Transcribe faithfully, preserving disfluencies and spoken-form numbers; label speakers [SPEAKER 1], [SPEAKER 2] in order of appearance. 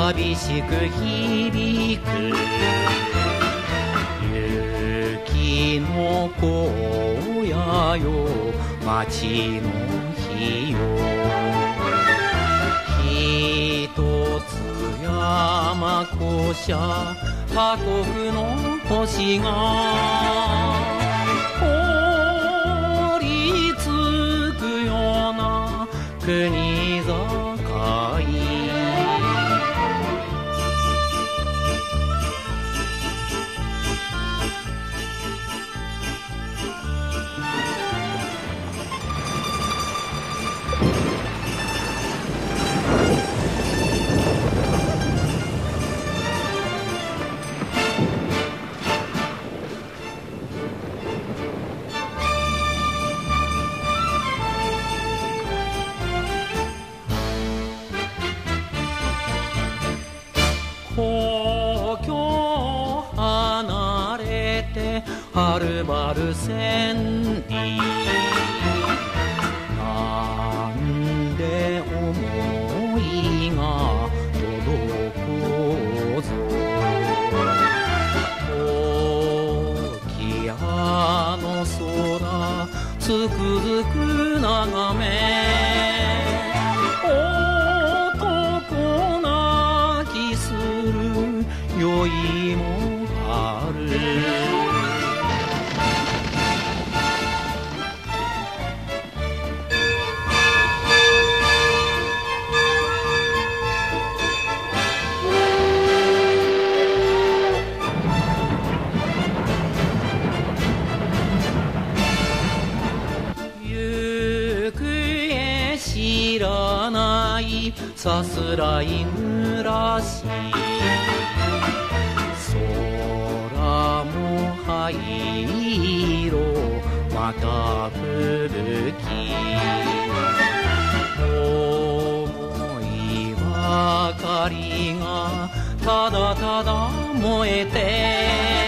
[SPEAKER 1] 寂しく響く雪の荒野よ町の日よひとつ山越しゃ他国の星が降りつくような国境故郷離れてはるばる千里なんで思いが届こうぞ時矢の空つくづく眺め酔いもある行方知らないさすらい濡らし空も灰色また吹雪思いばかりがただただ燃えて